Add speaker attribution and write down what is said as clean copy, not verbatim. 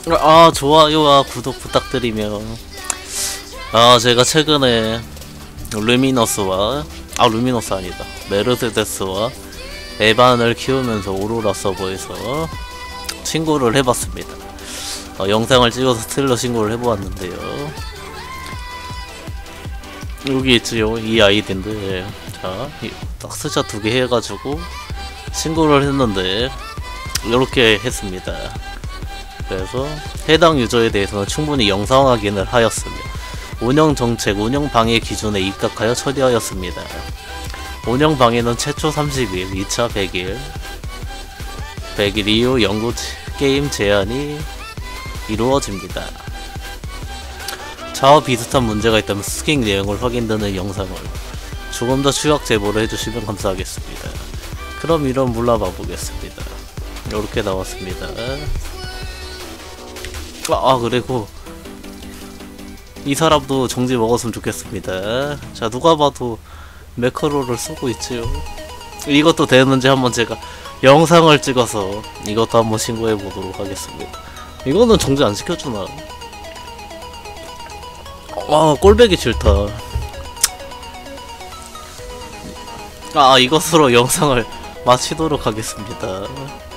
Speaker 1: 좋아요와 구독 부탁드리며. 제가 최근에 루미너스 아니다, 메르세데스와 에반을 키우면서 오로라 서버에서 친구를 해봤습니다. 영상을 찍어서 스틸러 신고를 해보았는데요. 여기 있지요, 이 아이디인데, 자, 딱 스샷 2개 해가지고 신고를 했는데 이렇게 했습니다. 그래서 해당 유저에 대해서는 충분히 영상 확인을 하였으며 운영정책, 운영방해 기준에 입각하여 처리하였습니다. 운영방해는 최초 30일, 2차 100일, 100일 이후 영구 게임 제한이 이루어집니다. 자와 비슷한 문제가 있다면 스킹 내용을 확인되는 영상을 조금 더 추격 제보를 해주시면 감사하겠습니다. 그럼 이런 물러봐 보겠습니다. 이렇게 나왔습니다. 그리고 이 사람도 정지 먹었으면 좋겠습니다. 자, 누가 봐도 매크로를 쓰고 있지요. 이것도 되는지 한번 제가 영상을 찍어서 이것도 한번 신고해 보도록 하겠습니다. 이거는 정지 안 시켜주나? 꼴배기 싫다. 이것으로 영상을 마치도록 하겠습니다.